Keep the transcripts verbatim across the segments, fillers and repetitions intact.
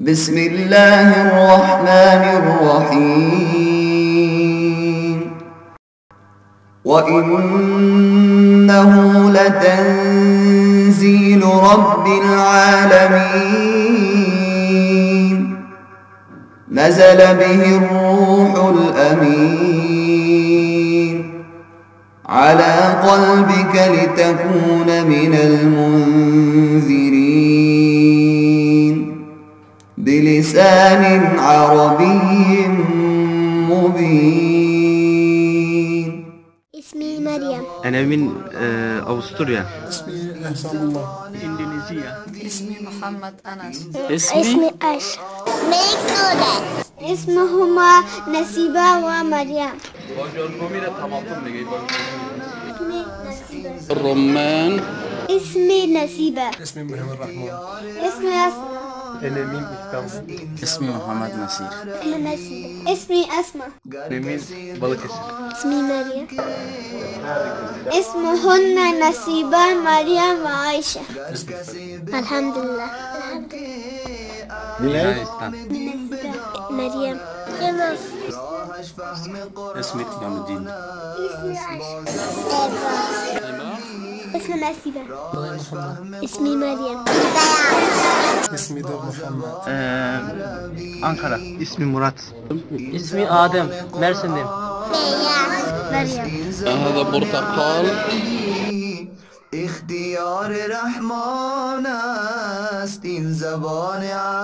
بسم الله الرحمن الرحيم وإنه لتنزيل رب العالمين نزل به الروح الأمين على قلبك لتكون من المنذرين بلسان عربي مبين. اسمي مريم. أنا من أستراليا. اسمي إحسان الله. إندونيسيا. اسمي محمد أنس. اسمي عائشة. اسمهما نسيبة ومريم. الرمان. اسمي نسيبة. اسمي محمد الرحمن. اسمي أسماء. اسمي محمد نصير. اسمي نسيبة. اسمي أسماء. اسمي مريم. اسمهن نسيبة مريم وعائشة. الحمد لله. مريم. اسمي قيام الدين. اسمي نسيبة. اسمي مريم. اسمي دور محمد. أنقرة. اسمي مراد. اسمي آدم. مرسندم. مريم. هذا برتقال. اختیار رحمان است این زبان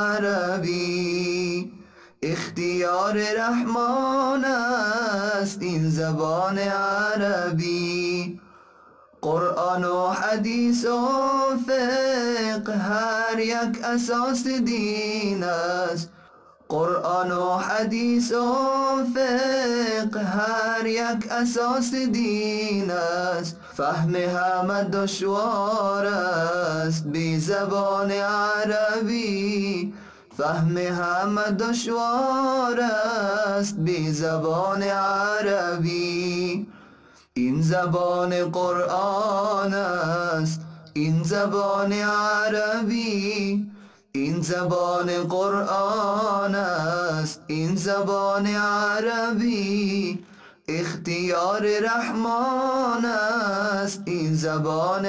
عربی اختیار رحمان است این زبان عربی قرآن و حدیث و فقه هر یک اساس دین است قرآن و حدیث و فقه هر یک اساس دین است فهم همه دشوار است بی زبان عربی فهم همه دشوار است بی زبان عربی این زبان قرآن است این زبان عربی این زبان قرآن است این زبان عربی اختیار رحمان است این زبان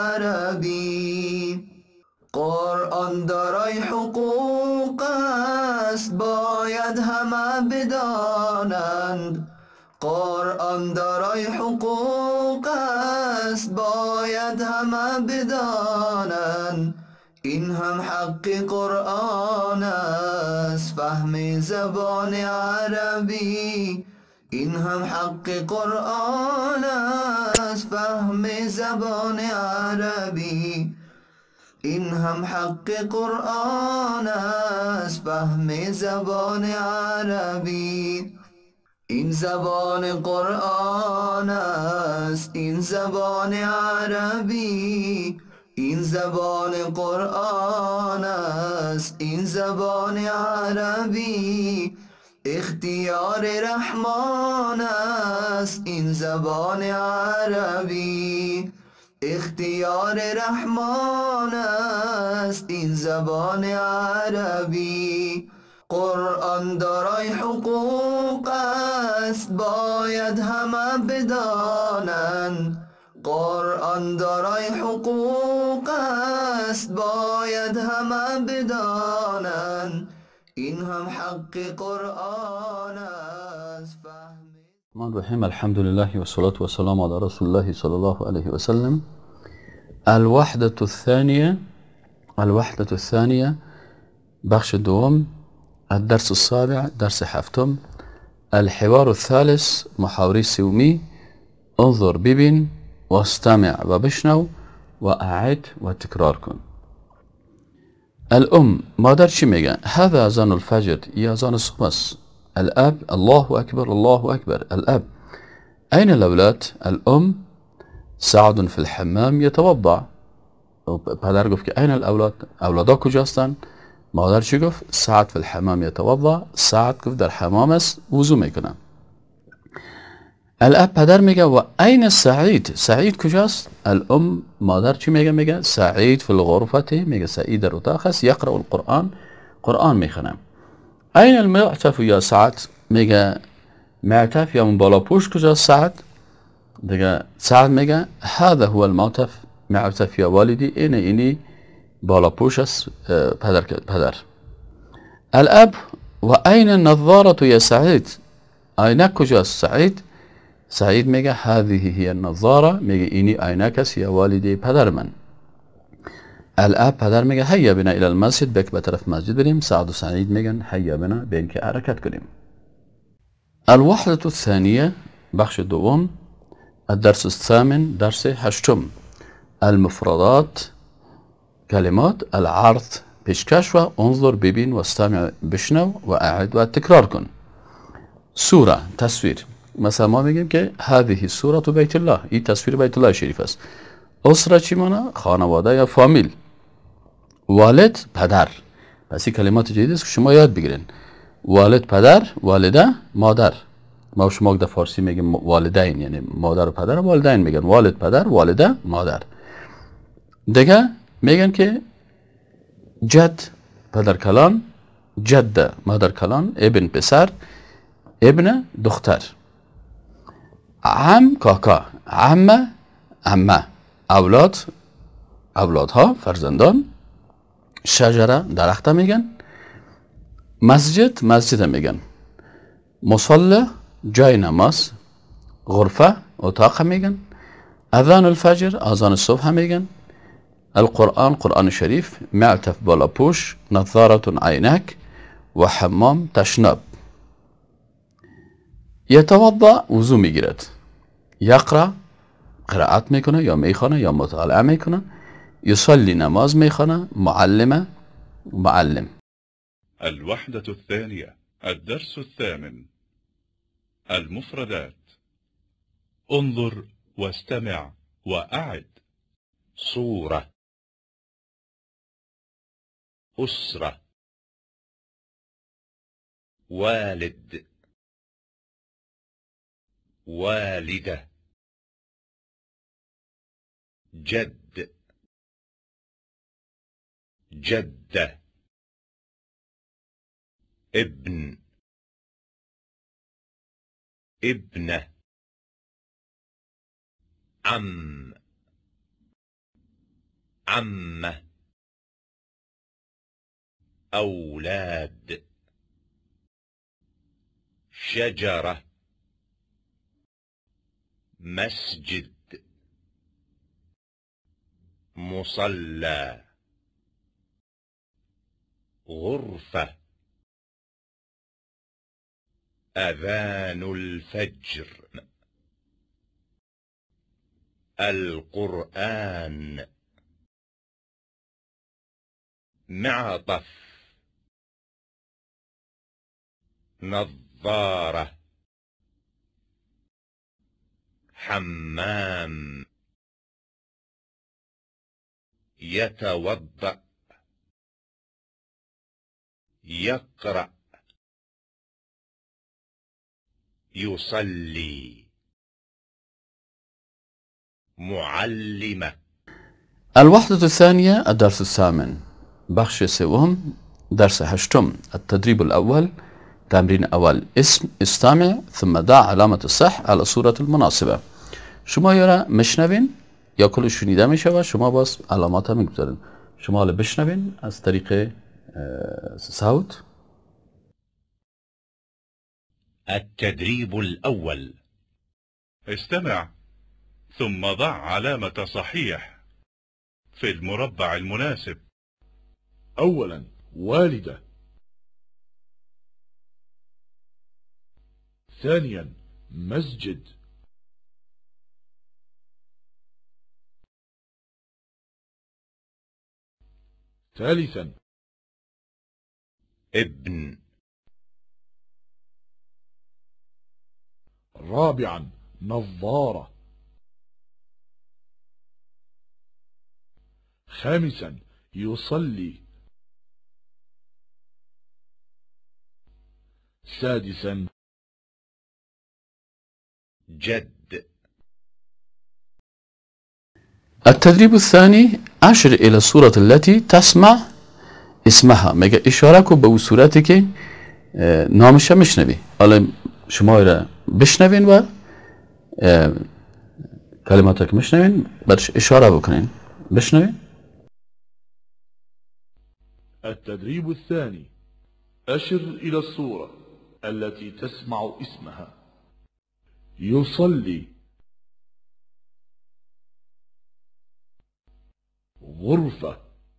عربی قرآن دارای حقوق است باید همه بدانند قرآن دارای حقوق است باید همه بدانند این هم حق قرآن است فهم زبان عربی این هم حق قرآن است فهم زبان عربی این هم حق قرآن است فهم زبان عربی این زبان قرآن است این زبان عربی این زبان قرآن است این زبان عربی اختیار رحمان است این زبان عربی اختیار رحمان است این زبان عربی قرآن دارای حقوق است باید همه بدانند قرآن دارای حقوق است باید همه بدانند این هم حق قرآن است الرحمن الرحيم الحمد لله والصلاة والسلام على رسول الله صلى الله عليه وسلم. الوحدة الثانية الوحدة الثانية بخش دوم الدرس السابع درس هفتم الحوار الثالث محاوره سومی انظر ببین واستمع و بشنو و اعد و تکرار کن. الام مادر چی میگن؟ هذا اذان الفجر یا اذان صبح است. الاب الله اکبر الله اکبر. الاب اين الاولاد؟ الام سعد في الحمام يتوضا. پدر گفت که اين الاولاد؟ اولادا کجاستن؟ مادر چی گفت؟ سعد في الحمام يتوضا. سعد گفت در حمام است وضو میکنم. الاب پدر میگه و این سعید؟ سعید کجاست؟ الام مادر چی میگه؟ میگه سعید فی الغرفه. میگه سعید در اتاق است یقرأ القرآن قرآن میخونم. این المعطف یا سعد میگه معطف یا من بالا پوش کجا سعد دیگه سعد میگه هذا هو المعطف معطف یا والدی اینه اینی بالا پوش است پدر پدر. الاب و این النظارة یا سعید عینک کجاست سعید سعید میگه هذه هي النظارة میگه اینی عینک است یا والدی پدر من. الاب پدر میگه هيا بنا الى المسجد بک به طرف مسجد بریم. سعد و سعید میگن هيا بنا به اینکه حرکت کنیم. الوحدة الثانية بخش دوم الدرس الثامن درس هشتم المفردات کلمات العرض پیشکش و انظر ببین و استمع بشنو و اعد و تکرار کن. سوره تصویر مثلا ما میگیم که هذه سوره بیت الله این تصویر بیت الله شریف است. اسره چی معنی خانواده یا فامیل. والد پدر پس این کلمات جدید است که شما یاد بگیرین. والد پدر والده مادر. ما شما در فارسی میگیم والدین یعنی مادر و پدر والدین میگن والد پدر والده مادر. دیگه میگن که جد پدر کلان جده مادر کلان ابن پسر ابن دختر. عم کاکا عمه عمه اولاد اولادها فرزندان. شجره درخت میگن. مسجد مسجد میگن. مصلی جای نماز. غرفه اتاق میگن. اذان الفجر آذان صبح میگن. القرآن قرآن شریف. معطف بالا پوش. نظارة عینک و حمام تشناب. یتوضا وضو میگیرد. یقرأ قرائت میکنه یا میخونه یا مطالعه میکنه. یصلی نماز میخونه. معلمه معلم. الوحدة الثانية الدرس الثامن المفردات انظر واستمع وأعد. صورة أسرة والد والدة جد جدة ابن ابنة عم عمة أولاد شجرة مسجد مصلى غرفة أذان الفجر القرآن معطف نظارة حمام يتوضأ يقرأ يصلي معلمة. الوحدة الثانية الدرس الثامن بخش سوم درس هشتم التدريب الأول تمرين أول اسم استمع ثم ضع علامة الصح على صورة المناسبة. شما یارا مشنوین یا کل شنیده میشه و شما باز علامات هم میگذارین. شما حالا بشنوین از طریق صوت. التدريب الأول استمع ثم ضع علامة صحيح في المربع المناسب. أولا والدة. ثانيا مسجد. ثالثا ابن. رابعا نظارة. خامسا يصلي. سادسا جد. التدريب الثاني أشر إلى الصورة التي تسمع اسمها میگه اشاره کو به اون صورتی که نامش میشنوی. حالا شما را بشنوین و کلماتی که میشنوین برش اشاره بکنین. بشنوین. التدريب الثاني أشر إلى الصورة التي تسمع اسمها. يصلي، غرفة،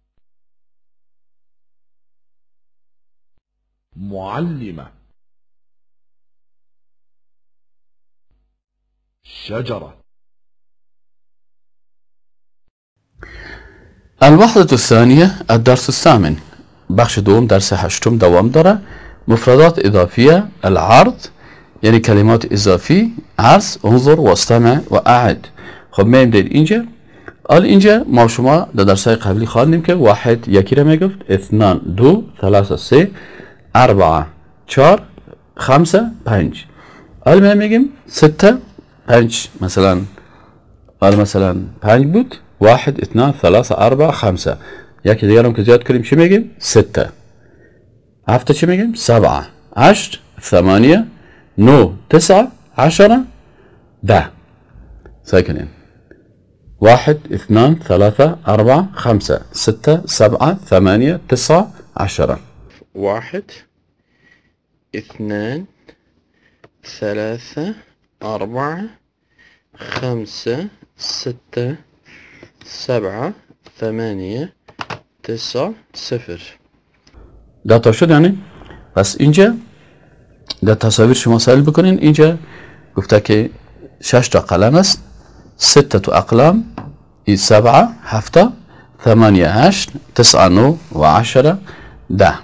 معلمة، شجرة. الوحدة الثانية الدرس الثامن بخش دوم درس هشتم دوام داره. مفردات إضافية، العرض یعنی کلمات اضافی، عرض، انظر و استمع و اعد. خب میم دید اینجا. حال اینجا ما شما در درسای قبلی خواندیم که واحد یکی را میگفت، اثنان دو، ثلاثه سه، اربعه چهار، خمسه پنج. حال ما میگیم سته پنج، مثلا حال مثلا پنج بود، واحد اثنان ثلاثه اربعه خمسه. یکی دیگر هم که زیاد کنیم چی میگیم؟ سته. هفته چی میگیم؟ سبعه، هشت، ثمانیه، نو، تسعه، عشره، ده. ساکنين واحد اثنان ثلاثة أربعة خمسة ستة سبعة ثمانية تسعة عشرة. واحد اثنان ثلاثة أربعة خمسة ستة سبعة ثمانية تسعة صفر. ده تا شد یعنی؟ پس اینجا در تصاویر شما سهل بکنین. اینجا گفته که شش تا قلم است، سته تو اقلام، ای سبعه هفته، ثمانیه هشت، تسعه نو و عشره ده.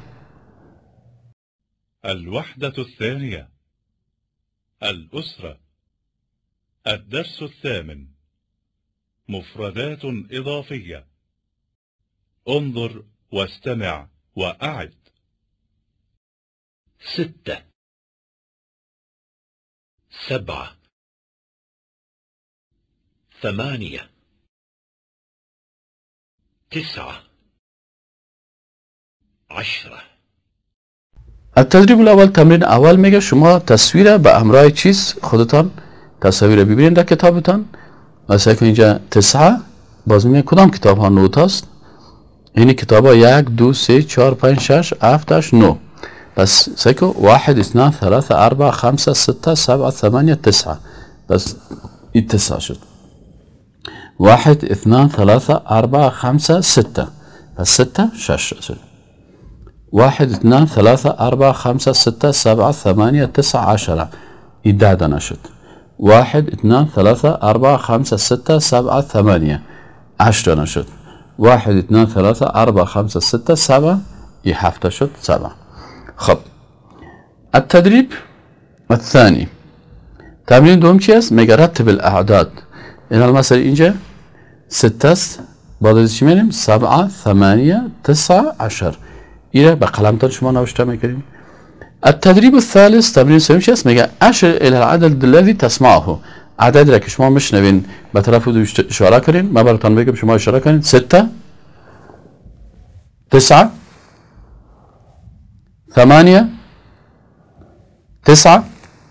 الوحدة الثانية الأسرة. الدرس الثامن مفردات إضافية. انظر واستمع وأعد. ستة، سبعة، ثمانية، تسعة، عشرة. التدریب الاول، تمرین اول میگه شما تصویر به همراه چیز خودتان تصویر ببینید در کتابتان. مثلا که اینجا تسعه، باز میگه کدام کتاب ها نوت است؟ این کتاب ها یک دو سه چهار پنج شش هفت هشت نو. بس سيكو واحد اثنان ثلاثة أربعة خمسة ستة سبعة ثمانية تسعة. بس التسعة شد. واحد اثنان ثلاثة أربعة خمسة ستة. بس ستة شش شد. واحد اثنان ثلاثة أربعة خمسة ستة سبعة ثمانية تسعة عشرة. إدادنا شد. واحد اثنان ثلاثة أربعة خمسة ستة سبعة ثمانية عشرة شد. واحد اثنان ثلاثة أربعة خمسة ستة سبعة يحفت شد سبعة. خب التدريب الثاني تمرين دوم چی است؟ میگه رتب الاعداد. این مثلا اینجا ستة است، بعد چی میریم؟ سبعة ثمانية تسعة عشر. اینه به قلمتان شما نوشته میکنیم. التدريب الثالث تمرين سوم چی است؟ میگه اشر الى العدد الذي تسمعه. عدد را که شما میشنوین به طرف او اشاره کنین. من براتون بگم شما اشاره کنین. ستة، تسعة، ثمانية، تسعة،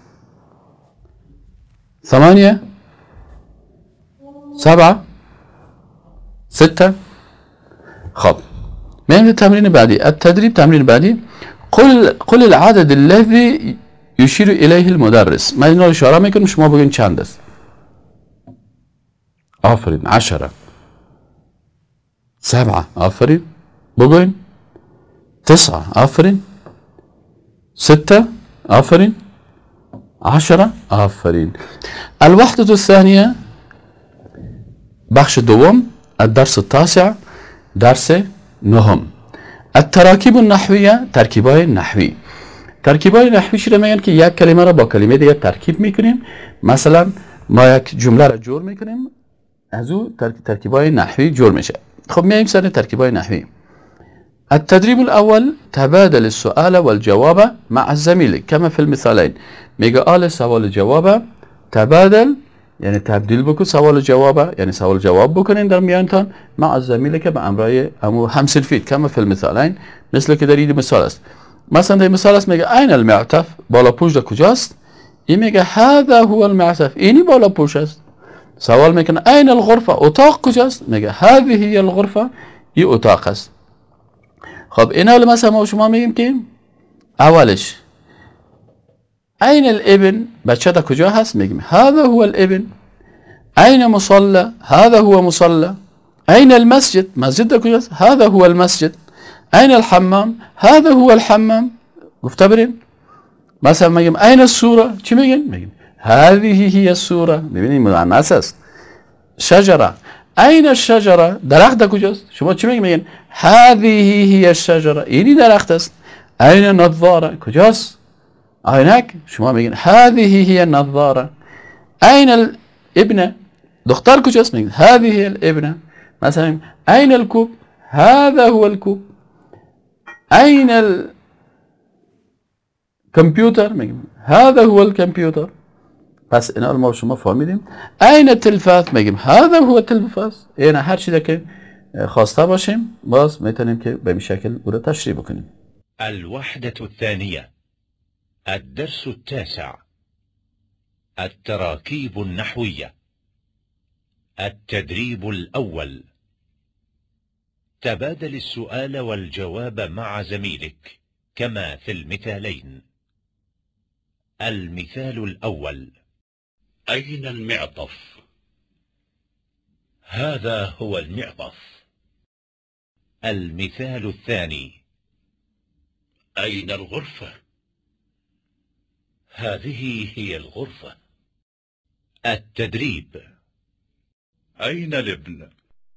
ثمانية، سبعة، ستة. خب من التمرين بعدي التدريب تمرين بعدي قل قل العدد الذي يشير إليه المدرس. ما اینو اشاره میکنم شما بگین چند است. آفرین. عشرة، سبعة، آفرین. بگوین. تسعة، آفرین. ستة، آفرين. عشرة، آفرين. الوحدة الثانية بخش دوم الدرس التاسع درس نهم. التراكيب النحوية ترکیبای نحوی. ترکیبای نحوی چی میگن؟ که یک کلمه را با کلمه دیگه ترکیب میکنیم. مثلا ما یک جمله را جور میکنیم، از او ترکیبای نحوی جور میشه. خب میایم سر ترکیبای نحوی. التدريب الأول تبادل السؤال والجواب مع الزميل كما في المثالين. میگه آل سوال جواب تبادل یعنی تبدیل بکن سوال و جوابه، یعنی سوال جواب بکنین در میانتان مع زميله که به امرای امو همسلفید کما فی المثالین، مثل که در این مثال است. مثلا در مثال است میگه این المعطف، بالا پوش در کجاست؟ این میگه هذا هو المعطف، اینی بالا پوش است. سوال میکنه این الغرفه، اتاق کجاست؟ میگه هذه هي الغرفه، این اتاق است. خب اینا مثلا ما شما میگیم که اولش این الابن، بچه در کجا هست؟ میگیم هذا هو الابن. این مصلى، هذا هو مصلى. این المسجد، مسجد در کجاست؟ هذا هو المسجد. این الحمام، هذا هو الحمام. گفته برین. مثلا میگیم این السوره، چی میگیم؟ میگیم هذه هي السوره. ببینید مؤنث است. شجره، این الشجره، درخت در کجاست؟ شما چی میگین؟ میگین هذه هي الشجره، اینی درخت است. این النظاره، کجاست؟ عینک، شما میگین هذه هي النظاره. این الابنه، دختر کجاست؟ میگین هذه هي الابنه. مثلا این الكوب، هذا هو الكوب. این الكمبيوتر، میگیم هذا هو الكمبيوتر. پس اینا ما شما فهمیدیم. این التلفاز، میگیم هذا هو التلفاز. اینا هر چیزی که خواسته باشیم باز میتونیم که به این شکل او را تشریح بکنیم. الوحدة الثانية، الدرس التاسع، التراكيب النحوية. التدريب الأول، تبادل السؤال والجواب مع زميلك كما في المثالين. المثال الأول: أين المعطف؟ هذا هو المعطف. المثال الثاني: أين الغرفة؟ هذه هي الغرفة. التدريب: أين الابن؟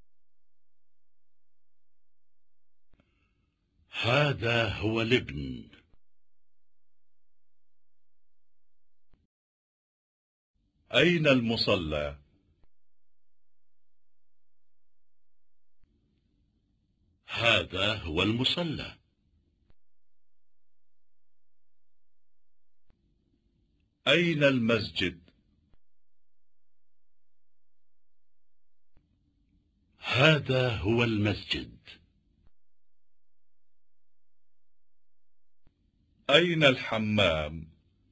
هذا هو الابن. أين المصلى؟ هذا هو المصلى. أين المسجد؟ هذا هو المسجد. أين الحمام؟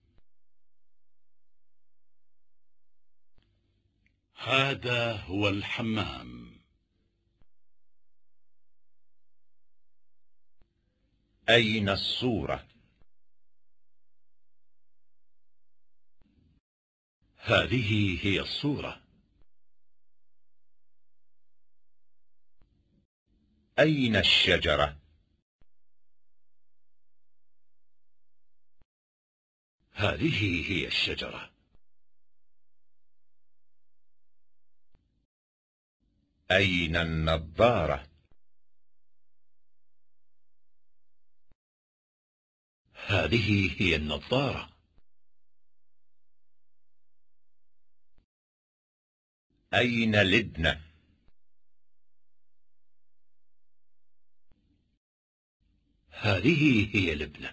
هذا هو الحمام. أين الصورة؟ هذه هي الصورة. أين الشجرة؟ هذه هي الشجرة. أين النظارة؟ هذه هي النظارة. أين الابنة؟ هذه هي الابنة.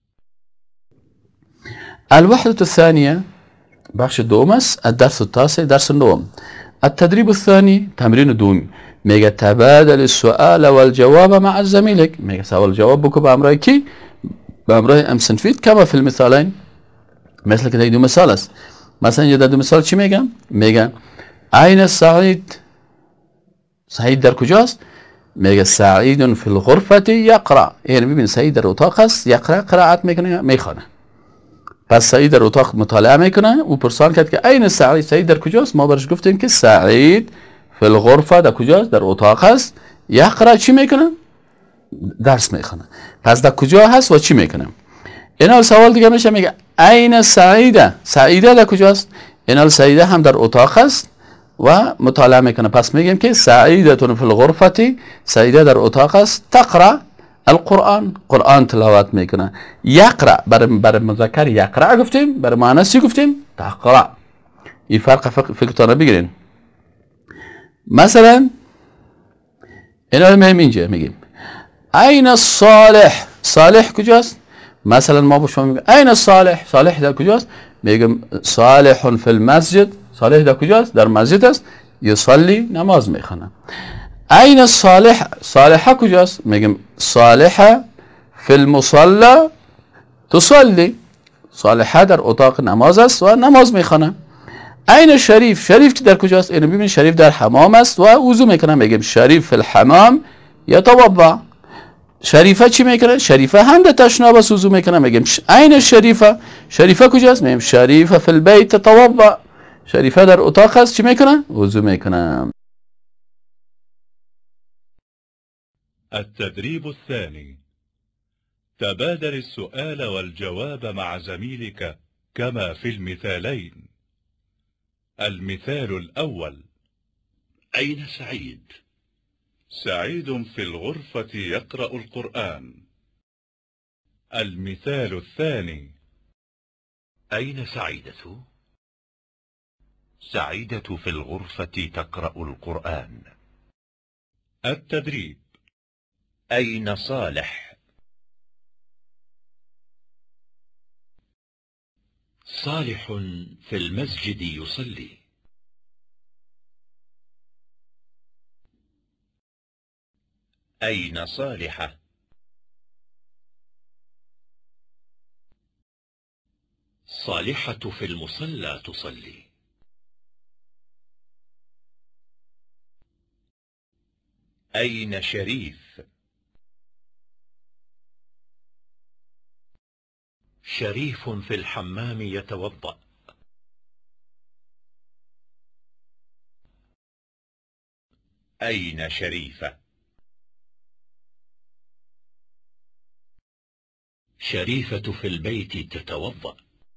الوحدة الثانية، بخش دوم است. الدرس التاسع، درس النوم. التدريب الثاني، تمرين دوم. میگه تبادل السؤال والجواب مع زميلك. میگه سوال جواب بکو به همراه کی؟ به همراه ام سنفید کما فی المثالین، مثل که دو مثال است. مثلا یه دو مثال چی میگم؟ میگه این سعید، سعید در کجاست؟ میگه سعید فی الغرفة یقرأ. یعنی ببین سعید در اتاق است، یقرأ قرائت میکنه، میخوانه. پس سعید در اتاق مطالعه میکنه. او پرسان کرد که این سعید، سعید در کجاست؟ ما برش گفتیم که سعید فی الغرفه در کجاست؟ در اتاق است. یقرأ چی میکنه؟ درس میخونه. پس در کجا هست و چی میکنه؟ اینا سوال دیگه میشه، میگه این سعیده، سعیده در کجاست؟ اینا سعیده هم در اتاق است و مطالعه میکنه. پس میگیم که سعیده فی الغرفه، سعیده در اتاق است. تقرأ القرآن، قرآن تلاوت میکنه. یقرأ، برای برای مذکر یقرأ گفتیم، برای مؤنث گفتیم تقرأ. این فرق فکرتون بگیرین. مثلا اینا رو میگیم اینجا، میگیم این الصالح، صالح کجاست؟ مثلا ما با شما میگیم این الصالح، صالح در کجاست؟ میگیم صالح فی المسجد صالح در کجاست؟ در مسجد است، یصلی نماز میخونه. عین صالح، صالحه کجاست؟ میگم صالحه فی المصلی تصلی، صالحه در اتاق نماز است و نماز میخونه. عین شریف، شریف در کجاست؟ اینو ببین، شریف در حمام است و وضو میکنه. میگم شریف فی الحمام یتوضا. شریفه چی میکنه؟ شریفه هم در تشناب است وضو میکنه. میگم عین شریفه، شریفه کجاست؟ میگم شریفه فی البیت تتوضا. شریفه در اتاق است چی میکنه؟ وضو میکنه. التدريب الثاني: تبادل السؤال والجواب مع زميلك كما في المثالين. المثال الأول: أين سعيد؟ سعيد في الغرفة يقرأ القرآن. المثال الثاني: أين سعيدة؟ سعيدة في الغرفة تقرأ القرآن. التدريب: أين صالح؟ صالح في المسجد يصلي. أين صالحة؟ صالحة في المصلى تصلي. أين شريف؟ شريف في الحمام يتوضأ. أين شريفة؟ شريفة في البيت تتوضأ.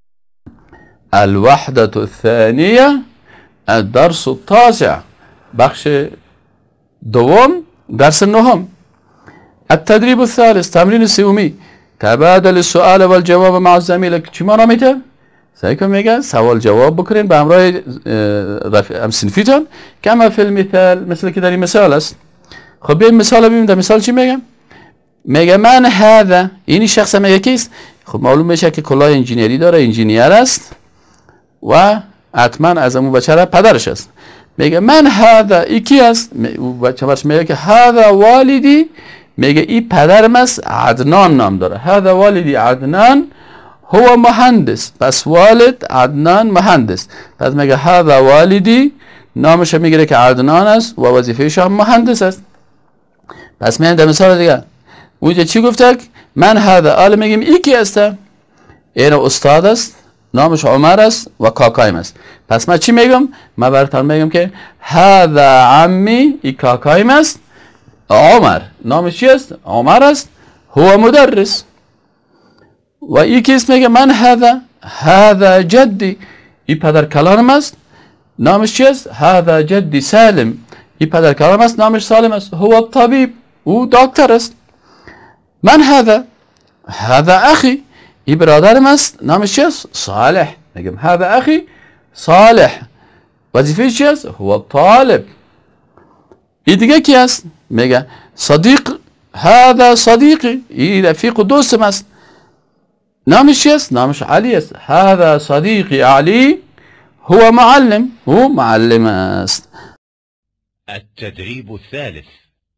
الوحدة الثانية الدرس التاسع، بخش دوم درس النهم. التدريب الثالث، تمرين السومي. تبادل السؤال والجواب مع زميلك. چی مانا میته؟ سعی کن میگه سوال جواب بکنین به همراه رفیق صنفیتون کما فی المثال، مثل که در این مثال است. خب بیایم مثال ببینیم. در مثال چی میگم؟ میگه من هذا، اینی شخص میگه کیست؟ خب معلوم میشه که کلاه انجینیری داره، انجینیر است و حتما از اون بچه پدرش است. میگه من هذا، ای کی است؟ بچه برش میگه که هذا والدی، میگه ای پدرم است، عدنان نام داره. هذا والدی عدنان هو مهندس، پس والد عدنان مهندس. پس میگه هذا والدی، نامش میگیره که عدنان است و وظیفه‌ش هم مهندس است. پس میگم در مثال دیگه اونجا چی گفته؟ من هذا، آل میگیم ای کی است؟ این استاد است، نامش عمر است و کاکایم است. پس من چی میگم؟ من براتون میگم که هذا عمی، ای کاکایم است، عمر، نامش چی است؟ عمر است، هو مدرس. و ای کیست؟ میگه من هذا، هذا جدی، ای پدر کلانم است، نامش چی است؟ هذا جدی سالم، ای پدر کلانم است، نامش سالم است، هو طبیب، او دکتر است. من هذا، هذا اخی، ای برادرم است، نامش چی است؟ صالح. میگم هذا اخی صالح، وظیفه چی است؟ هو طالب. ای دیگه کی است؟ میگه صدیق، هذا صدیقی، ای رفیق و دوستم است، نامش چی است؟ نامش علی است، هذا صدیقی علی هو معلم، هو معلم است. التدريب الثالث: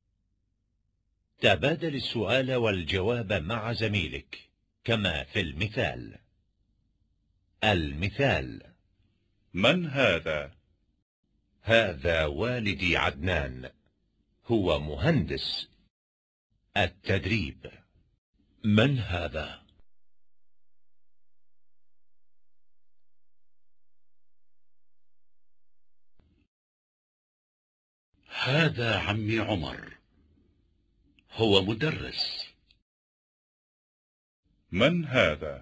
تبادل السؤال والجواب مع زميلك كما في المثال. المثال: من هذا؟ هذا والدي عدنان، هو مهندس. التدريب: من هذا؟ هذا عمي عمر، هو مدرس. من هذا؟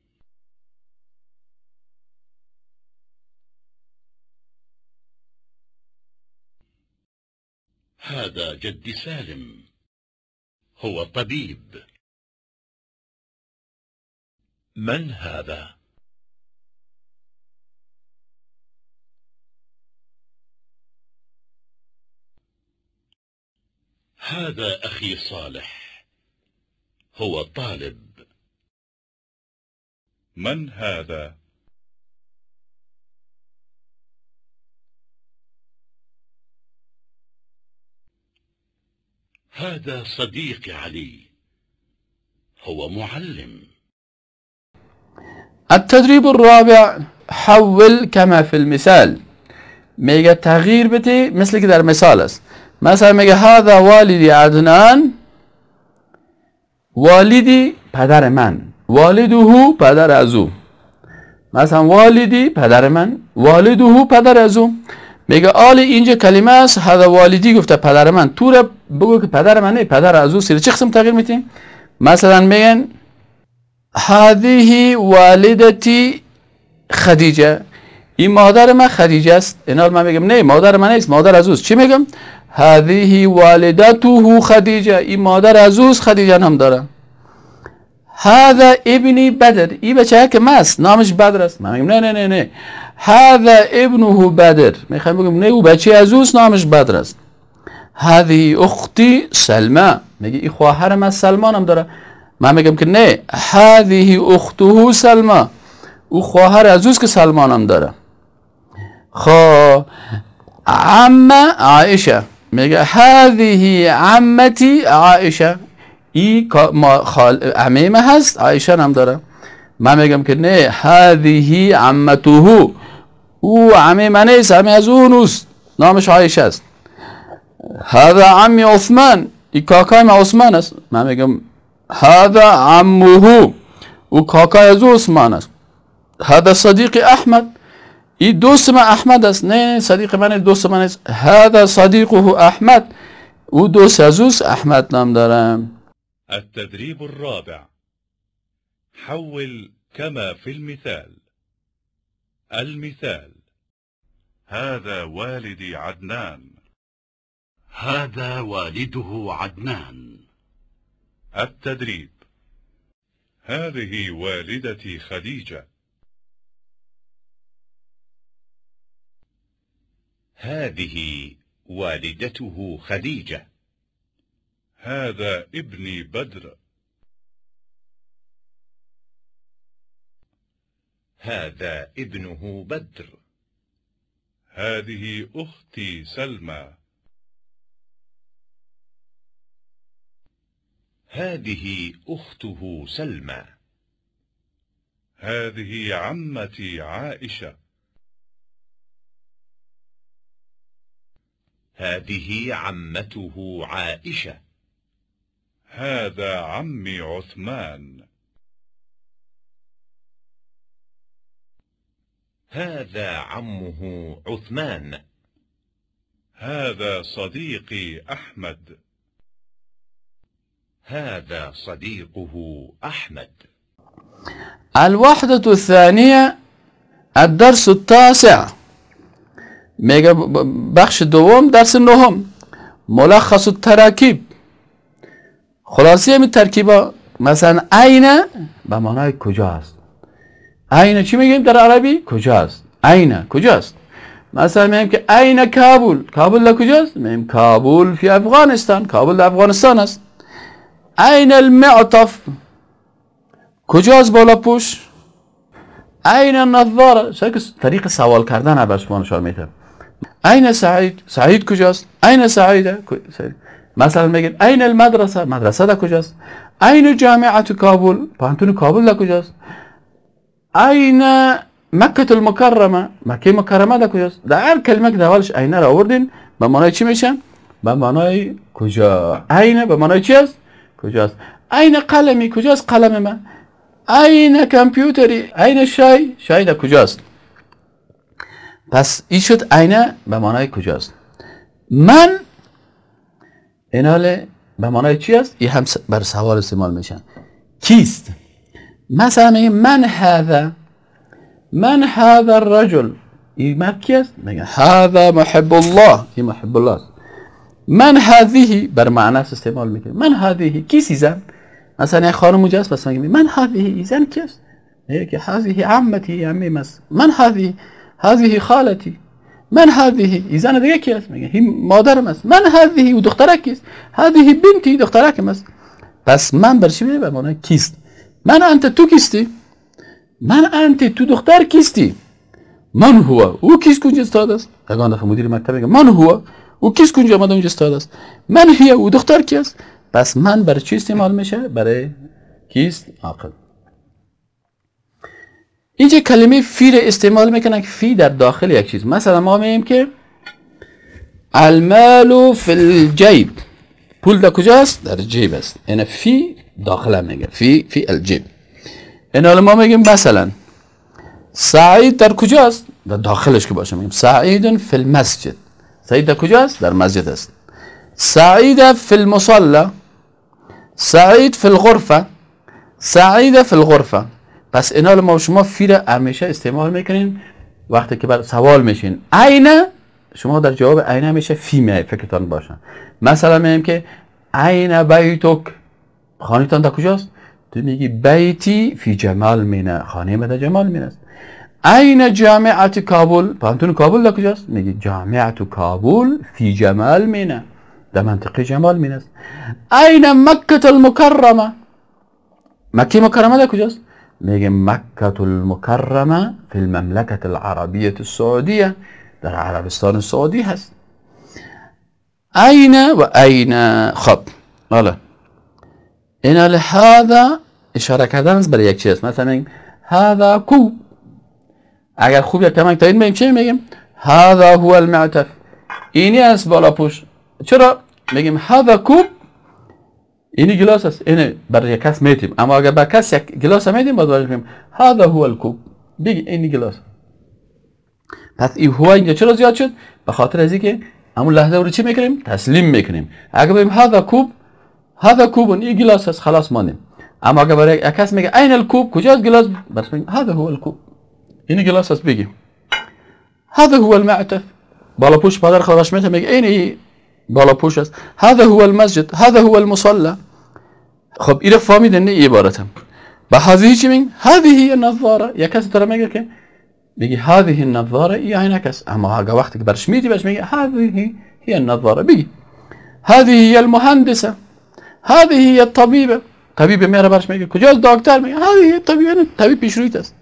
هذا جدي سالم، هو طبيب. من هذا؟ هذا أخي صالح، هو طالب. من هذا؟ هذا صديقي علي، هو معلم. التدريب الرابع حول كما في المثال. میگه تغییر بده مثل که در مثال است. مثلا میگه هذا والدی عدنان، والدی پدر من، والده پدر از او. مثلا والدی پدر من، والده پدر از او. میگه آل اینجا کلمه است، هذا والدی گفته پدر من، تو را بگو که پدر منه، پدر از او. سیر چه قسم تغییر میتیم؟ مثلا میگن هذه والدتی خدیجه، این مادر من خدیجه است. اینا من میگم نه مادر من نیست، مادر از اوست. چی میگم؟ هذه والدته خدیجه، این مادر از اوست، خدیجه هم داره. هذا ابنی بدر، این بچه که ماست نامش بدر است. من میگم نه نه نه نه هذا ابنه بدر، میخوام بگم نه او بچه از اوست نامش بدر است. هذه اختی سلمى، میگه این خواهر من سلمان هم داره. من میگم که نه هذه اخته سلمى، او خواهر از اوست که سلمان هم داره. خب عم عایشه، میگه هذه عمتی عایشه، ای خال عمه هست عایشه هم داره. من میگم که نه هذه عمته، او عمه من نیست، عمه از اون است، نامش عایشه است. هذا عمی عثمان، این کاکای من عثمان است. من میگم هذا عمه، او کاکای از او عثمان است. هذا صدیق احمد، این دوست من احمد است. نه صدیق من دوست من است. هذا صدیقه احمد، او دوست از اوست، احمد نام دارم. التدريب الرابع حول كما في المثال. المثال: هذا والدي عدنان. هذا والده عدنان. التدريب: هذه والدتي خديجة. هذه والدته خديجة. هذا ابني بدر. هذا ابنه بدر. هذه أختي سلمى. هذه أخته سلمى. هذه عمتي عائشة. هذه عمته عائشة. هذا عمي عثمان. هذا عمه عثمان. هذا صديقي أحمد. هذا صديقه أحمد. الوحدة الثانية الدرس التاسع. میگه بخش دوم درس نهم، ملخص التراکیب، خلاصه همین ترکیبا. مثلا عین به معنای کجاست. عین چی میگیم در عربی؟ کجاست. عین کجاست. مثلا میگیم که عین کابل، کابل در کجاست؟ میگیم کابل فی افغانستان، کابل در افغانستان است. عین المعطف، کجاست بالا پوش. عین النظاره، طریق سوال کردن عبر شما نشان میده. عین سعید، سعید کجاست؟ عین سعیده. مثلا میگن عین المدرسه، مدرسه در کجاست؟ عین جامعه کابل، پانتون کابل در کجاست؟ عین مکه المکرمه، مکه مکرمه در کجاست؟ در هر کلمه که اولش عین را آوردین به معنای چی میشن؟ به معنای کجا. عین به معنای چی است؟ کجاست. عین قلمی، کجاست قلم من؟ عین کامپیوتری، عین شای، شای در کجاست؟ پس این شد عین به معنای کجاست. من ایناله به معنای چی است؟ این هم بر سوال استعمال میشن. کیست؟ مثلا میگه من هذا، من هذا الرجل، این مرد کی است؟ میگه هذا محب الله، این محب الله است. من هذه بر معنی استعمال میکنه. من هذه کیستی زن؟ مثلا یک خانم اونجا است، پس میگه من هذه زن کی است؟ میگه که هذه عمتی، عمه مس. من هذه، هذه خالتی. من هذه زن دیگه کی است؟ میگه این مادرم است. من هذه و دخترک کیست؟ هذه بنتی، دخترکم است. پس من بر چی میگه؟ به معنی کیست. من انت تو کیستی؟ من انت تو دختر کیستی؟ من هو، او کیست که اونجا استاد است؟ یگان دفعه مدیر مکتب میگه من هو، او کیست که اونجا آمده اونجا استاد است؟ من هی او دختر کی است؟ پس من برای چی استعمال میشه؟ برای کیست؟ عاقل. اینجا کلمه فی را استعمال میکنن که فی در داخل یک چیز. مثلا ما میگیم که المال فی الجیب، پول در کجاست؟ در جیب است. یعنی فی داخل میگه فی فی الجیب. این ما میگیم مثلا سعید در کجاست؟ در داخلش که باشه میگیم سعید فی المسجد. سعید در کجاست؟ در مسجد است. سعید فی المصلى، سعید فی الغرفه، سعید فی الغرفه. پس اینا ما شما فی را همیشه استعمال میکنین وقتی که بر سوال میشین عین، شما در جواب عین همیشه فی می فکرتان باشه. مثلا میگیم که عین بیتک، خانه‌تان در کجاست؟ تو میگی بیتی فی جمال مینه، خانه من در جمال مینه است. عین جامعه کابل، پانتون کابل در کجاست؟ میگی جامعه کابل فی جمال مینه، در منطقه جمال مینه است. عین مکه المکرمه، مکه مکرمه در کجاست؟ میگه مکه المکرمه فی المملکه العربیه السعودیه، در عربستان سعودی هست. عین و عین. خب حالا اینا لهذا اشاره کردن است برای یک چیز. مثلا میگیم هذا کوب، اگر خوب یک کمک تایید میگیم چی میگیم؟ هذا هو المعتف، اینی است بالا پوش. چرا میگیم هذا کوب؟ اینی گلاس است، اینی برای یک کس میتیم، اما اگر برای کس یک گلاس میتیم باید بگیم هذا هو الکوب، بگی اینی گلاس. پس این هو اینجا چرا زیاد شد؟ به خاطر از اینکه همون لحظه رو چی میکنیم؟ تسلیم میکنیم. اگر بگیم هذا کوب، هذا کوب این گلاس است، خلاص مانیم. اما اگر برای یک کس میگه این الکوب، کجاست گلاس؟ بس میگیم هذا هو الکوب، اینی گلاس است. بگیم هذا هو المعتف، بالا پوش پدر خودش میتونه میگه اینی بالا پوش است. هذا هو المسجد، هذا هو المصلى. خب این فهمیدن نه عبارتم. با هذه چی میگیم؟ هذه النظاره. یک کس تو میگه که بگی هذه النظاره ای عینک است، اما اگه وقتی که برش میدی بهش میگه هذه هي النظاره. بگی هذه هي المهندسه، هذه هي الطبيبه. طبیب میره برش میگه کجاست دکتر؟ میگه هذه هي الطبيبه، طبیب پیشرویت است.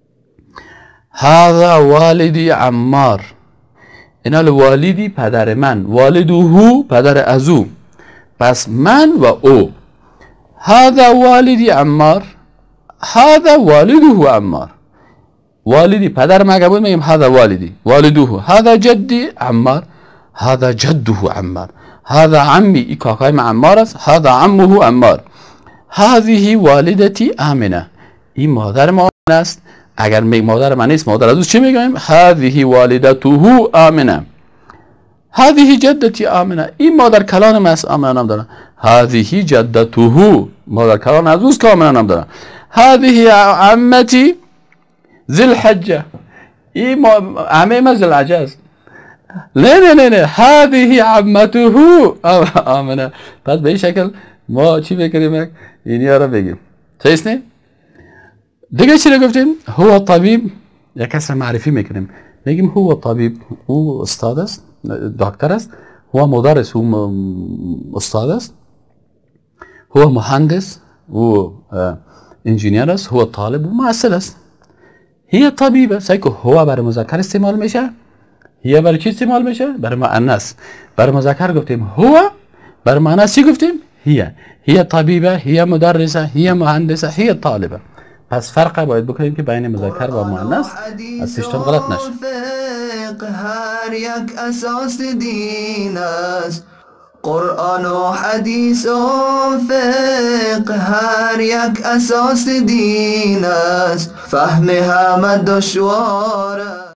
هذا والدی عمار، اینا والدی پدر من، والد هو پدر ازو، پس من و او. هذا والدی عمار، هذا والده عمار. والدی پدر ما بود میگیم هذا والدی، والده. هذا جدی عمار، هذا جده عمار. هذا عمی، ای کاکای من عمار است، هذا عمه عمار. هذه والدتی آمنه، این مادر ما است. اگر میگم مادر من نیست، مادر ازو چی میگیم؟ هذه والدته آمنه. هذه جدتی آمنه، این مادر کلان من است، آمنه نام داره. هذه جدته، مادر کلان ازوست که آمنه نام داره. هذه عمتی ذی الحجه، این عمه ما ذی الحجه است. نه نه نه نه، هذه عمته آمنه. پس به این شکل ما چی بکنیم؟ اینی ها را بگیم. چیست نه؟ دیگه چی رو گفتیم؟ هو طبیب، یک کس معرفی میکنیم، میگیم هو طبیب، او استاد است، دکتر است. هو مدرس، او استاد است. هو مهندس، او انجینیر است. هو طالب، او معسل است. هي طبیبه، سایکو هو برای مذکر استعمال میشه، هي برای چی استعمال میشه؟ برای مؤنث. برای مذکر گفتیم هو، برای مؤنث چی گفتیم؟ هي. هي طبیبه، هي مدرسه، هي مهندسه، هي طالبه. پس فرق باید بکنیم که بین مذکر و مؤنث از سیستم غلط نشه. هر یک اساس دین است، قرآن و حدیث و فقه هر یک اساس دین است، فهم همه دشوار است.